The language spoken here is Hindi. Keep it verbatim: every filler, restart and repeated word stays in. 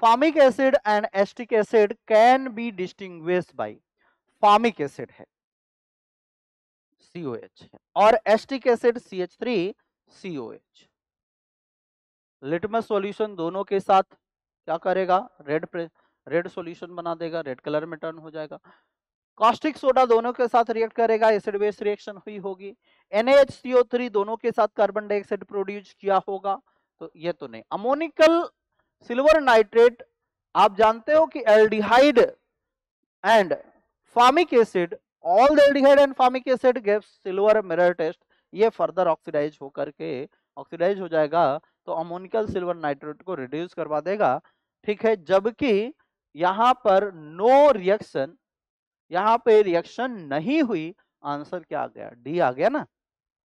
Formic acid and acetic acid can be distinguished by, formic acid है सी ओ एच और acetic acid C H three C O H. Litmus solution दोनों के साथ क्या करेगा, रेड रेड सॉल्यूशन बना देगा, रेड कलर में टर्न हो जाएगा। कास्टिक सोडा दोनों के साथ रिएक्ट करेगा, एसिड बेस रिएक्शन हुई होगी। N A H C O three दोनों के साथ कार्बन डाइऑक्साइड प्रोड्यूस किया होगा, तो ये तो नहीं। अमोनिकल सिल्वर नाइट्रेट, आप जानते हो कि aldehyde and formic acid, all the aldehyde and formic acid gives silver mirror test, ये फर्दर ऑक्सीडाइज होकर के ऑक्सीडाइज हो जाएगा तो अमोनिकल सिल्वर नाइट्रेट को रिड्यूस करवा देगा, ठीक है। जबकि यहां पर नो रिएक्शन, यहां पे रिएक्शन नहीं हुई, आंसर क्या आ गया, डी आ गया ना।